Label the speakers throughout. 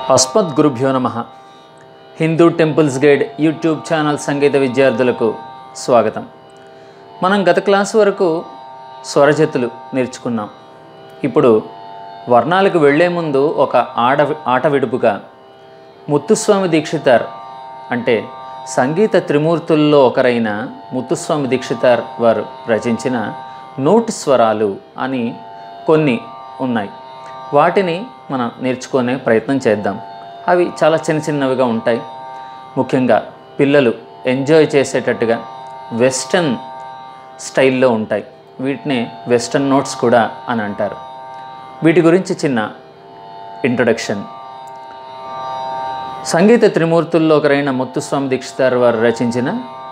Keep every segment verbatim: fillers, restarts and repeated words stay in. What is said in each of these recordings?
Speaker 1: అస్మద్గురుభ్యో నమః. Hindu temples guide YouTube channel సంగీత విద్యార్థులకు స్వాగతం. మనం గత క్లాస్ వరకు స్వరజతులు నేర్చుకున్నాం. ఇప్పుడు వర్ణాలకు వెళ్లే ముందు ఒక ఆట ఆట విడుపుగా ముత్తుస్వామి దీక్షితార్ అంటే సంగీత త్రిమూర్తుల్లో ఒకరైన ముత్తుస్వామి దీక్షితార్ వారు రచించిన నోట్ స్వరాలు అని కొన్ని ఉన్నాయి. వాటిని మనం నేర్చుకునే ప్రయత్నం చేద్దాం. అవి చాలా చిన్న చిన్నవిగా ఉంటాయి. ముఖ్యంగా పిల్లలు ఎంజాయ్ చేసేటట్టుగా వెస్టర్న్ స్టైల్లో ఉంటాయి. వీటిని వెస్టర్న్ నోట్స్ కూడా అని అంటారు. వీటి గురించి చిన్న ఇంట్రొడక్షన్. సంగీత త్రిమూర్తుల్లో ఒకరైన ముత్తుస్వామి దీక్షితార్ వారు రచించిన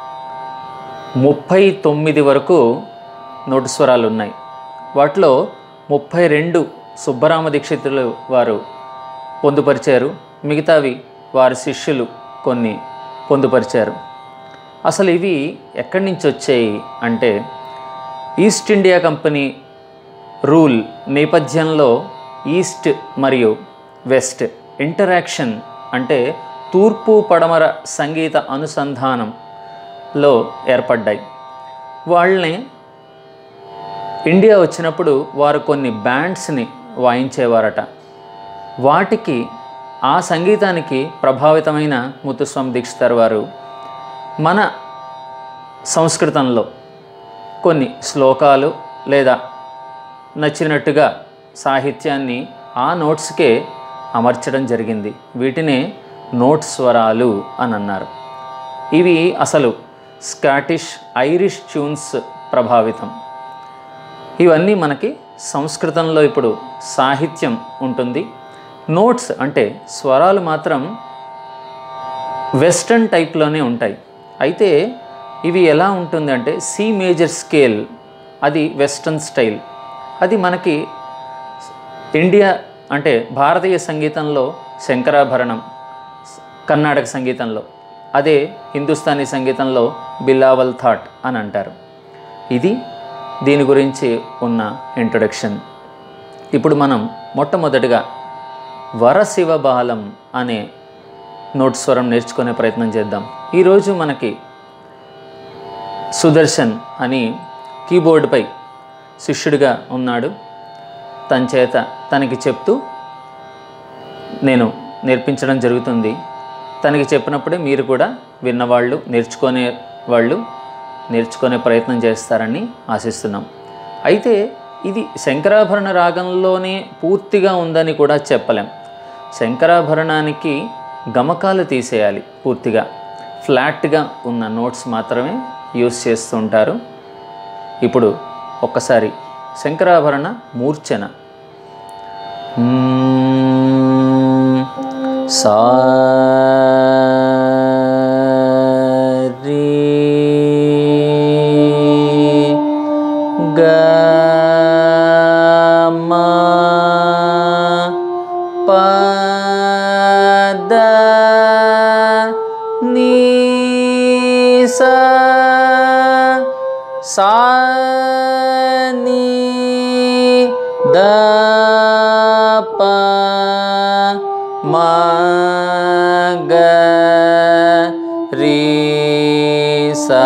Speaker 1: ముప్పై తొమ్మిది వరకు నోటు స్వరాలు ఉన్నాయి. వాటిలో ముప్పై రెండు సుబ్బరామ దీక్షితులు వారు పొందుపరిచారు. మిగతావి వారి శిష్యులు కొన్ని పొందుపరిచారు. అసలు ఇవి ఎక్కడి నుంచి వచ్చాయి అంటే ఈస్ట్ ఇండియా కంపెనీ రూల్ నేపథ్యంలో ఈస్ట్ మరియు వెస్ట్ ఇంటరాక్షన్ అంటే తూర్పు పడమర సంగీత అనుసంధానంలో ఏర్పడ్డాయి. వాళ్ళని ఇండియా వచ్చినప్పుడు వారు కొన్ని బ్యాండ్స్ని వాయించేవారట. వాటికి ఆ సంగీతానికి ప్రభావితమైన ముత్తుస్వామి దీక్షితార్ వారు మన సంస్కృతంలో కొన్ని శ్లోకాలు లేదా నచ్చినట్టుగా సాహిత్యాన్ని ఆ నోట్స్కే అమర్చడం జరిగింది. వీటినే నోట్ స్వరాలు అని అన్నారు. ఇవి అసలు స్కాటిష్ ఐరిష్ ట్యూన్స్ ప్రభావితం. ఇవన్నీ మనకి సంస్కృతంలో ఇప్పుడు సాహిత్యం ఉంటుంది. నోట్స్ అంటే స్వరాలు మాత్రం వెస్టర్న్ టైప్లోనే ఉంటాయి. అయితే ఇవి ఎలా ఉంటుంది అంటే సి మేజర్ స్కేల్, అది వెస్టర్న్ స్టైల్. అది మనకి ఇండియా అంటే భారతీయ సంగీతంలో శంకరాభరణం, కర్ణాటక సంగీతంలో అదే హిందుస్థానీ సంగీతంలో బిలావల్ థాట్ అని అంటారు. ఇది దీని గురించి ఉన్న ఇంట్రొడక్షన్. ఇప్పుడు మనం మొట్టమొదటిగా వరశివబాలం అనే నోట్ స్వరం నేర్చుకునే ప్రయత్నం చేద్దాం. ఈరోజు మనకి సుదర్శన్ అని కీబోర్డుపై శిష్యుడిగా ఉన్నాడు. తన చేత తనకి చెప్తూ నేను నేర్పించడం జరుగుతుంది. తనకి చెప్పినప్పుడే మీరు కూడా విన్నవాళ్ళు నేర్చుకునే వాళ్ళు నేర్చుకునే ప్రయత్నం చేస్తారని ఆశిస్తున్నాం. అయితే ఇది శంకరాభరణ రాగంలోనే పూర్తిగా ఉందని కూడా చెప్పలేం. శంకరాభరణానికి గమకాలు తీసేయాలి. పూర్తిగా ఫ్లాట్గా ఉన్న నోట్స్ మాత్రమే యూస్ చేస్తుంటారు. ఇప్పుడు ఒక్కసారి శంకరాభరణ మూర్ఛన సా సా ని ద ప మ గ రి సా.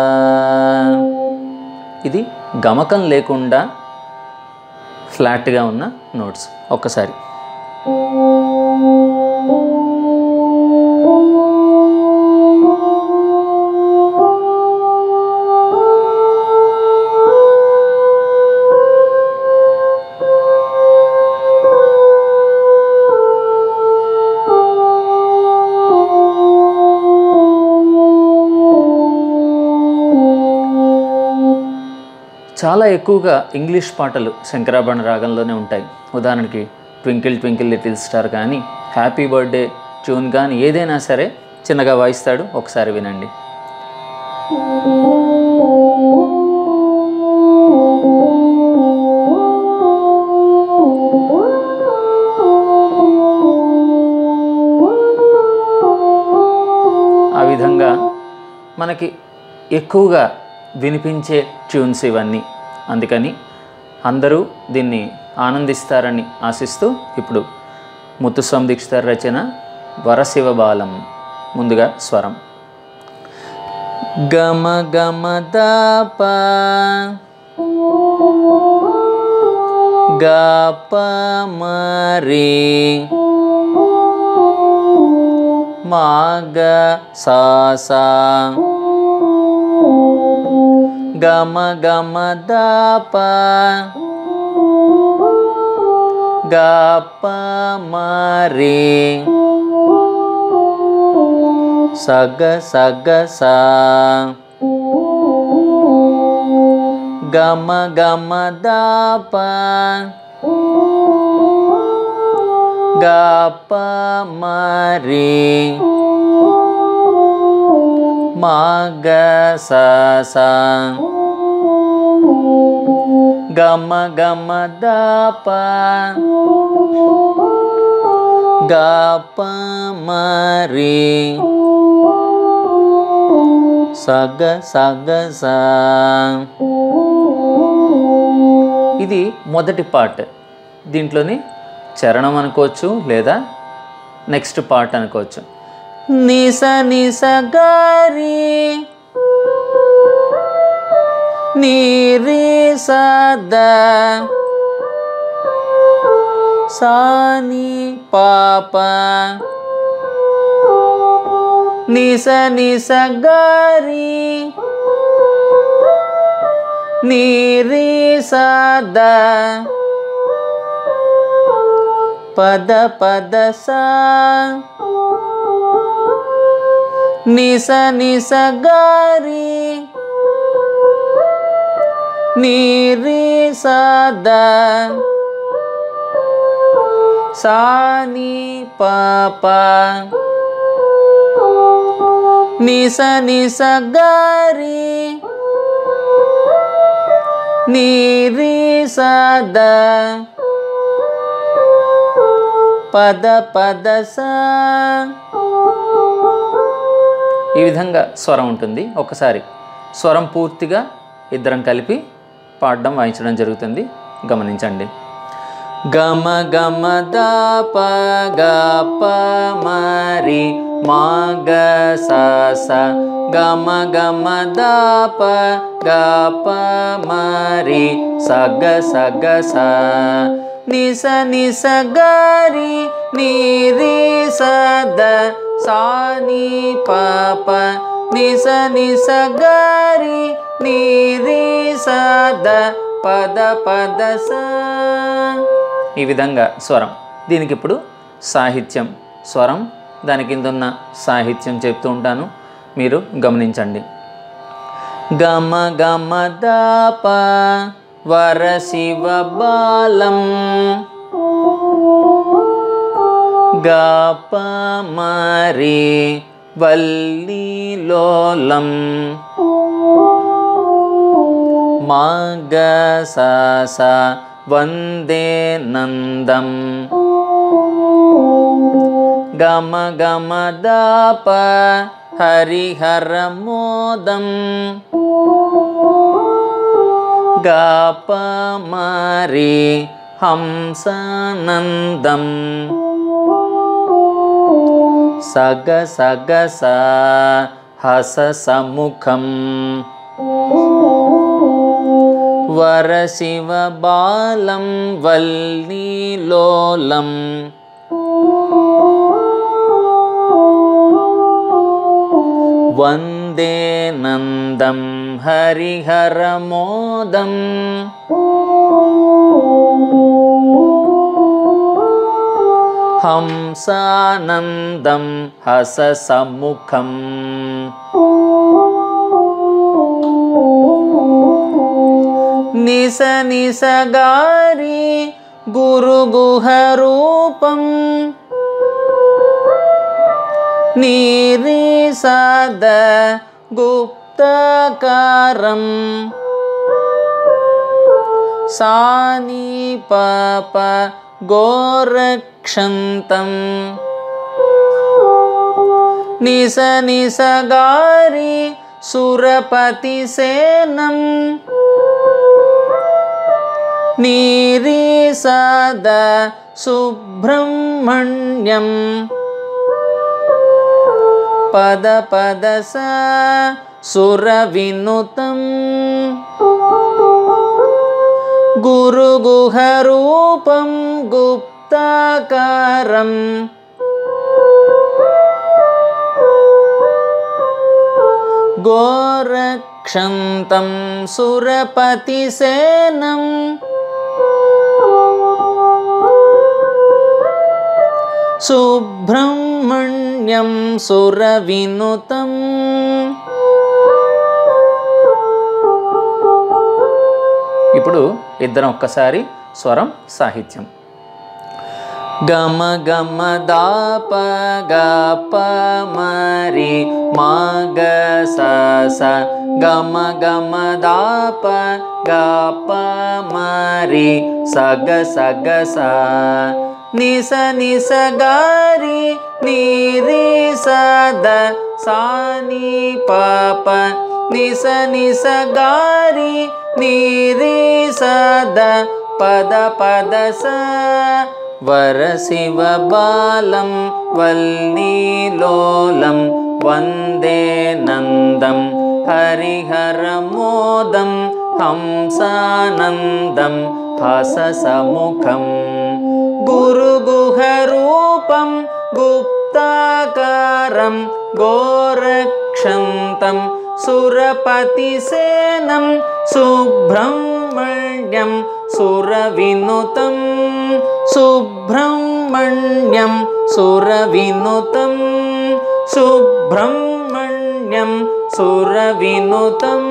Speaker 1: ఇది గమకం లేకుండా ఫ్లాట్గా ఉన్న నోట్స్. ఒక్కసారి చాలా ఎక్కువగా ఇంగ్లీష్ పాటలు శంకరాభరణ రాగంలోనే ఉంటాయి. ఉదాహరణకి ట్వింకిల్ ట్వింకిల్ లిటిల్ స్టార్ కానీ హ్యాపీ బర్త్డే ట్యూన్ కానీ ఏదైనా సరే చిన్నగా వాయిస్తాడు. ఒకసారి వినండి. ఆ విధంగా మనకి ఎక్కువగా వినిపించే ట్యూన్స్ ఇవన్నీ. అందుకని అందరూ దీన్ని ఆనందిస్తారని ఆశిస్తూ ఇప్పుడు ముత్తుస్వామి దీక్షితార్ రచన వరశివ బాలం. ముందుగా స్వరం గమ గమ దప గప మరి మాగ సాసా గమ గమ దప గప మరి సగ సగ సా గమ గమ దప గప మరి మాగ సా గమ గమ దప గప మరి సగ సగ సా. ఇది మొదటి పార్ట్. దీంట్లోని చరణం అనుకోవచ్చు లేదా నెక్స్ట్ పార్ట్ అనుకోవచ్చు. నిస నిస గారి నీరి సద సాని పాప నిస నిస గారి నీరి సద పద పద సా నిస నిస గారి నీరి సద సాని పాప నిస నిస గారి నీరి సద పద పద సా. ఈ విధంగా స్వరం ఉంటుంది. ఒకసారి స్వరం పూర్తిగా ఇద్దరం కలిపి పాడడం వాయించడం జరుగుతుంది. గమనించండి. గమ గమ దప గప మరి మాగ సా గమ గమ దప గప మరి సగ సగ సా నిస నిస గారి నీరి సద సాని పాప నిస నిస గారి నీరి సద పద పద సా. ఈ విధంగా స్వరం. దీనికి ఇప్పుడు సాహిత్యం, స్వరం దాని కింద ఉన్న సాహిత్యం చెప్తూ ఉంటాను, మీరు గమనించండి. గమ గమ దప వరశివ బాలం గప మరి వల్లీలోలం మాగ సా వందే నందం గమ గమ దప హరిహర మోదం గప మరి హంసనందం సగ సగ సా హస సముఖం వరశివ బాలం వల్లీలోలం వందే నందం హరిహర మోదం హంసానందం హస సముఖం నిస నిస గారి గురు గుహ రూపం నీరి సద గుప్తకారం సాని పాప గోరక్షంతం నిస నిస గారి సురపతి సేనం నీరి సద సుబ్రహ్మణ్యం పద పద స సుర వినుతం గురు గుహ రూపం గుప్తాకారం గోరక్షంతం సురపతి సేనం సుబ్రహ్మణ్యం సుర వినుతం. ఇప్పుడు ఇద్దరం ఒక్కసారి స్వరం సాహిత్యం. గమ గమ దాప గప మరి మగ స స గమ గమ దాప గప మరి సగ సగ స నిస నిస గారి నీరి సద సాని పాప నిస నిస గారి నీరి సద పద పద స వర శివ బాలం వల్లీలోలం వందే నందం హరిహర మోదం హంసానందం హససముఖం గురు గుహ రూపం గుప్తాకారం గోరక్షంతం సురపతి సేనం సుబ్రహ్మణ్యం సుర వినుతం సుబ్రహ్మణ్యం సుర వినుతం సుబ్రహ్మణ్యం సుర వినుతం.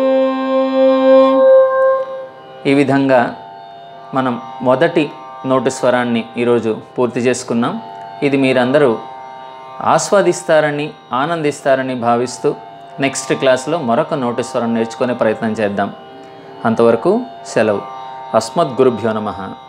Speaker 1: ఈ విధంగా మనం మొదటి నోటి స్వరాన్ని ఈరోజు పూర్తి చేసుకున్నాం. ఇది మీరందరూ ఆస్వాదిస్తారని ఆనందిస్తారని భావిస్తూ నెక్స్ట్ క్లాస్లో మరొక నోటి స్వరం నేర్చుకునే ప్రయత్నం చేద్దాం. అంతవరకు సెలవు. అస్మద్గురుభ్యో నమః.